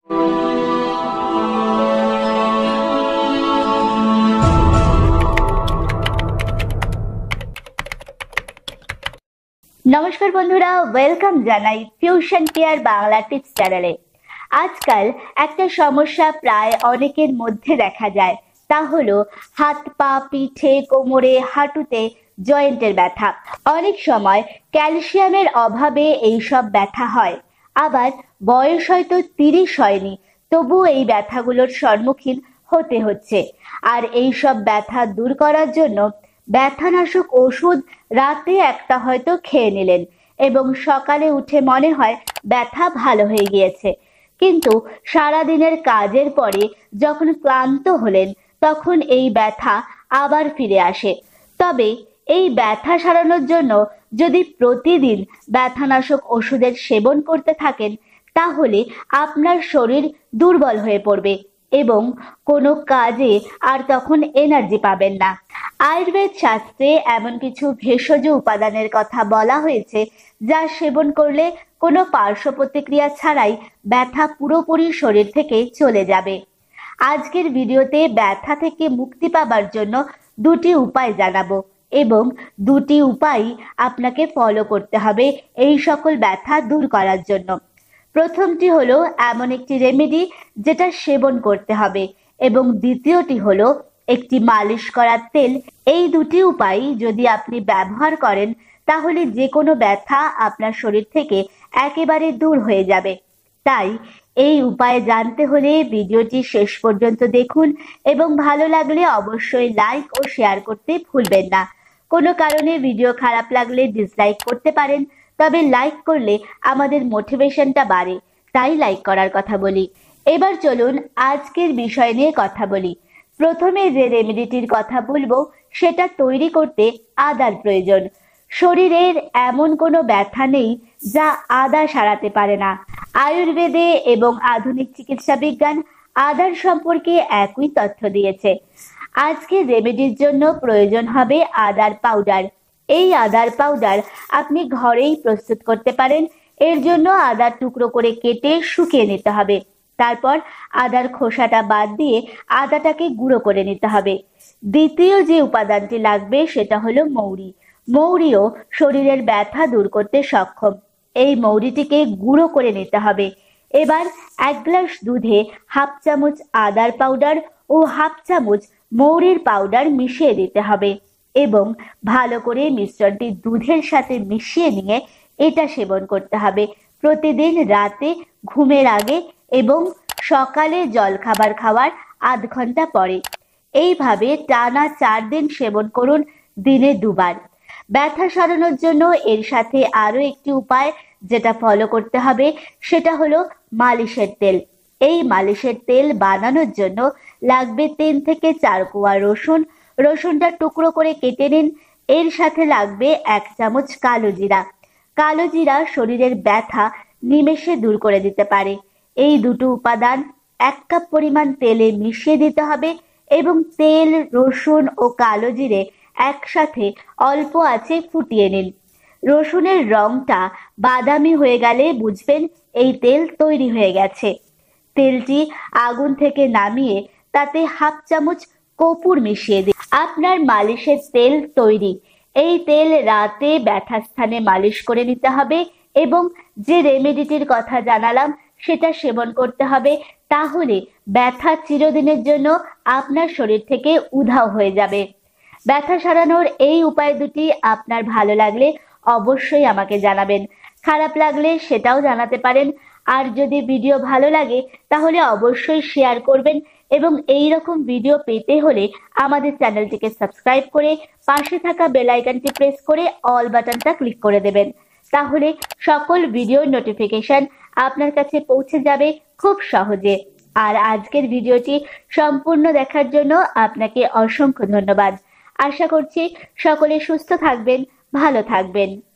নমস্কার বন্ধুরা, ওয়েলকাম জানাই ফিউশন কেয়ার বাংলা টিপস চ্যানেলে। আজকাল একটা সমস্যা প্রায় অনেকের মধ্যে দেখা যায়, তা হলো হাত পা, পিঠে, কোমরে, হাঁটুতে জয়েন্টের ব্যথা। অনেক সময় ক্যালসিয়ামের অভাবে এইসব ব্যথা হয়, আবার বয়স হয়তো 30 হয়নি, তবুও এই ব্যথাগুলোর সম্মুখীন হতে হচ্ছে। আর এইসব ব্যথা দূর করার জন্য ব্যথানাশক ওষুধ রাতে একটা হয়তো খেয়ে নিলেন এবং সকালে উঠে মনে হয় ব্যথা ভালো হয়ে গিয়েছে, কিন্তু সারাদিনের কাজের পরে যখন ক্লান্ত হলেন তখন এই ব্যথা আবার ফিরে আসে। তবে এই ব্যথা সারানোর জন্য যদি প্রতিদিন ব্যথানাশক ওষুধের সেবন করতে থাকেন, তাহলে আপনার শরীর দুর্বল হয়ে পড়বে এবং কোনো কাজে আর তখন এনার্জি পাবেন না। আয়ুর্বেদ শাস্ত্রে এমন কিছু ভেষজ উপাদানের কথা বলা হয়েছে যা সেবন করলে কোনো পার্শ্ব প্রতিক্রিয়া ছাড়াই ব্যথা পুরোপুরি শরীর থেকে চলে যাবে। আজকের ভিডিওতে ব্যথা থেকে মুক্তি পাবার জন্য দুটি উপায় জানাবো এবং দুটি উপায় আপনাকে ফলো করতে হবে এই সকল ব্যথা দূর করার জন্য। প্রথমটি হলো এমন একটি রেমেডি যেটা সেবন করতে হবে এবং দ্বিতীয়টি হলো একটি মালিশ করার তেল। এই দুটি উপায় যদি আপনি ব্যবহার করেন তাহলে যে কোনো ব্যথা আপনার শরীর থেকে একেবারে দূর হয়ে যাবে। তাই এই উপায় জানতে হলে ভিডিওটি শেষ পর্যন্ত দেখুন এবং ভালো লাগলে অবশ্যই লাইক ও শেয়ার করতে ভুলবেন না। কোনো কারণে ভিডিও খারাপ লাগলে ডিসলাইক করতে পারেন, তবে লাইক করলে আমাদের মোটিভেশনটা বাড়ে, তাই লাইক করার কথা বলি। এবার চলুন আজকের বিষয় নিয়ে কথা বলি। প্রথমে যে রেমেডিটির কথা বলবো সেটা তৈরি করতে আদার প্রয়োজন। শরীরের এমন কোনো ব্যথা নেই যা আদা সারাতে পারে না। আয়ুর্বেদে এবং আধুনিক চিকিৎসা বিজ্ঞান আদার সম্পর্কে একই তথ্য দিয়েছে। আজকে রেমেডির জন্য প্রয়োজন হবে আদার পাউডার। এই আদার পাউডার আপনি ঘরেই প্রস্তুত করতে পারেন। এর জন্য আদার টুকরো করে কেটে শুকিয়ে নিতে হবে। তারপর আদার খোসাটা বাদ দিয়ে আদাটাকে গুঁড়ো করে নিতে হবে। দ্বিতীয় যে উপাদানটি লাগবে সেটা হলো মৌরি। মৌরিও শরীরের ব্যথা দূর করতে সক্ষম। এই মৌরিটিকে গুঁড়ো করে নিতে হবে। এবার 1 গ্লাস দুধে 1/2 চামচ আদার পাউডার ও 1/2 চামচ মৌরির পাউডার মিশিয়ে দিতে হবে এবং ভালো করে মিশ্রণটি দুধের সাথে মিশিয়ে নিয়ে এটা সেবন করতে হবে প্রতিদিন রাতে ঘুমের আগে এবং সকালে জলখাবার খাওয়ার আধ ঘন্টা পরে। এইভাবে টানা 4 দিন সেবন করুন, দিনে 2 বার। ব্যথা সারানোর জন্য এর সাথে আরো একটি উপায় যেটা ফলো করতে হবে সেটা হলো মালিশের তেল। এই মালিশের তেল বানানোর জন্য লাগবে 3 থেকে 4 কোয়া রসুন। রসুনটা টুকরো করে কেটে নিন। এর সাথে লাগবে 1 চামচ কালো জিরা। কালো জিরা শরীরের ব্যথা নিমেষে দূর করে দিতে পারে। এই দুটো উপাদান 1 কাপ পরিমাণ তেলে মিশিয়ে দিতে হবে এবং তেল, রসুন ও কালো জিরে একসাথে অল্প আঁচে ফুটিয়ে নিন। রসুনের রংটা বাদামি হয়ে গেলে বুঝবেন এই তেল তৈরি হয়ে গেছে। তেলটি আগুন থেকে নামিয়ে তাতে 1/2 চামচ কর্পূর মিশিয়ে দিন। আপনার মালিশের তেল তৈরি। এই তেল রাতে ব্যথা স্থানে মালিশ করে নিতে হবে এবং যে রেমেডিটির কথা জানালাম সেটা সেবন করতে হবে। তাহলে ব্যথা চিরদিনের জন্য আপনার শরীর থেকে উধাও হয়ে যাবে। ব্যথা সারানোর এই উপায় দুটি আপনার ভালো লাগলে অবশ্যই আমাকে জানাবেন। খারাপ লাগলে সেটাও জানাতে পারেন। আর যদি ভিডিও ভালো লাগে তাহলে অবশ্যই শেয়ার করবেন এবং এই রকম ভিডিও পেতে হলে আমাদের চ্যানেলটিকে সাবস্ক্রাইব করে পাশে থাকা বেল আইকনটি প্রেস করে অল বাটনটা ক্লিক করে দেবেন। তাহলে সকল ভিডিওর নোটিফিকেশন আপনার কাছে পৌঁছে যাবে খুব সহজে। আর আজকের ভিডিওটি সম্পূর্ণ দেখার জন্য আপনাকে অসংখ্য ধন্যবাদ। আশা করছি সকলে সুস্থ থাকবেন, ভালো থাকবেন।